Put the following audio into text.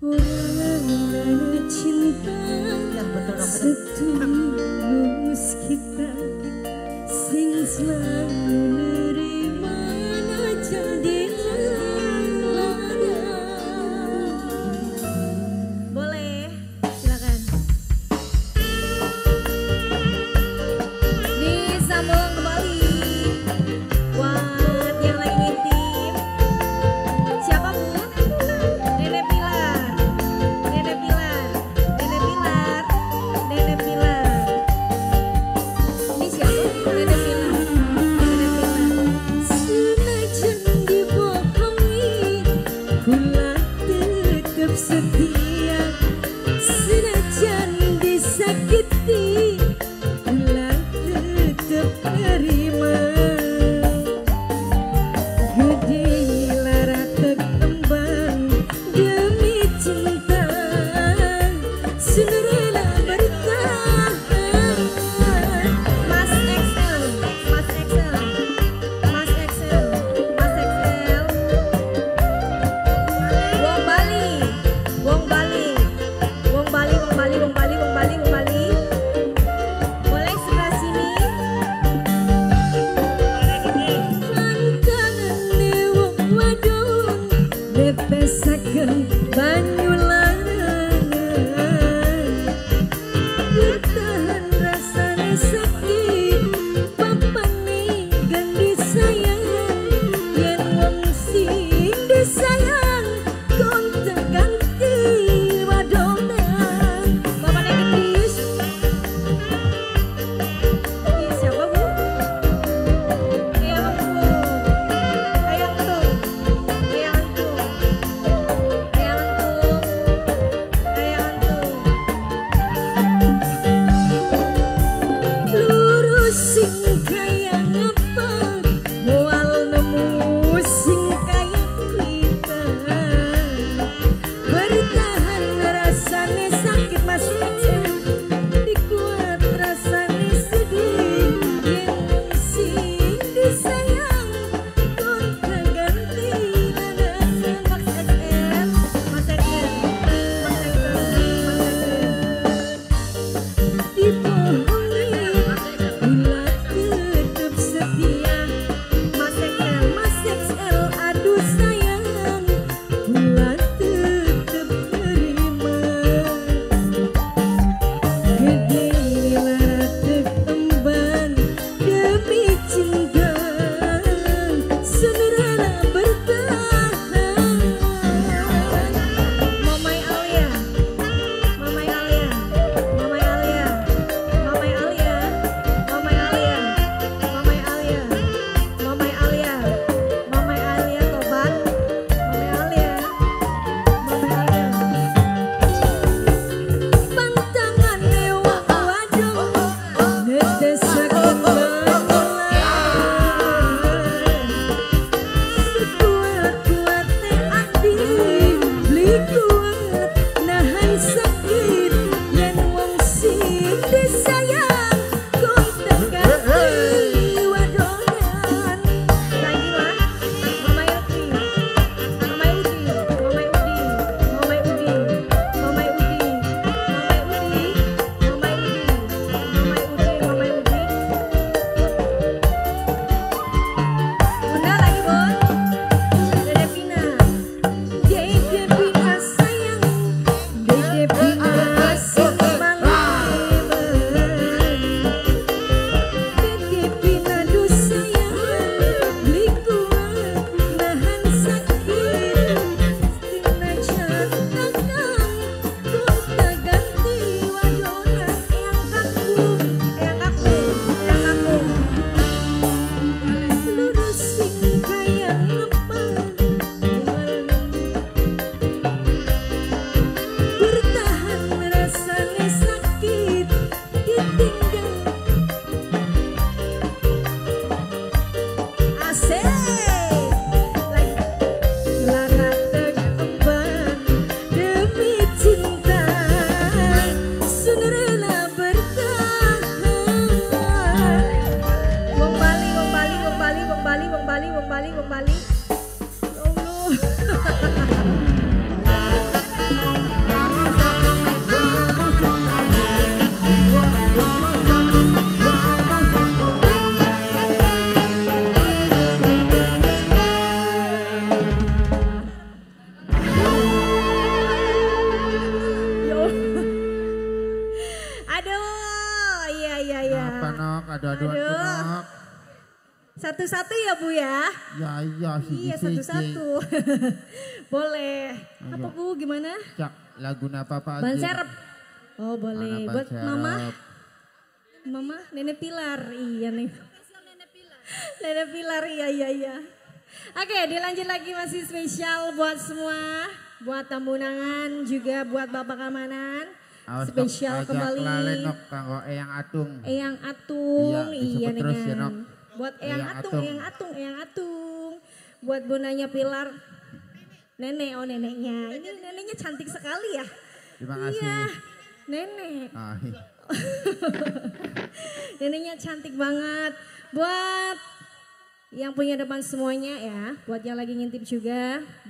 Orang cinta yang betul dong. setulus kita sing selalu nerima jadi boleh silakan disambung kembali buat yang lagi ngintip. Siapa Bu? Nenek Pilar, Nenek Pilar, Nenek Pilar, Nenek Pilar. Ini siapa? Nenek Pilar, Nenek Pilar. Senajan dibohongi, kula tetap setia. Senajan disakiti, kula tetap terima. Gede lara kembang demi cinta, sederhana bertahan. Mas Excel, Mas Excel, Mas Excel, Mas Excel. Wong Bali, Wong Bali, Wong Bali, Wong Bali, Wong Bali, Wong Bali, Wong Bali. Boleh sebelah sini. Pantangane wong wadon bebesaken banyu lanang. Bertahan rasane sakit papane gandhi sayang. Yen wong sing disayang kontak ganti wadonan. Bapaknya getis. Ini siapa Bu? Eyang Bu, Eyang tuh, Eyang tuh, Eyang tuh. Aduh. Satu-satu ya Bu ya? Ya, Iya satu-satu. Boleh. Ayo. Apa Bu gimana? Cak, lagu apa aja? Ban serep. Oh boleh. Mana ban Buat serep? Mama, Nenek Pilar. Iya nih. Nenek Pilar, iya. Oke, dilanjut lagi masih spesial buat semua. Buat tamu undangan juga buat Bapak Keamanan. Spesial kembali. Lenok kanggo Eyang Atung. Eyang Atung, iya terus ya, Nok. Buat Eyang Atung. Buat bundanya Pilar. Nenek, neneknya. Ini neneknya cantik sekali ya. Terima kasih. Iya, nenek. Iya. Neneknya cantik banget. Buat yang punya depan semuanya ya. Buat yang lagi ngintip juga.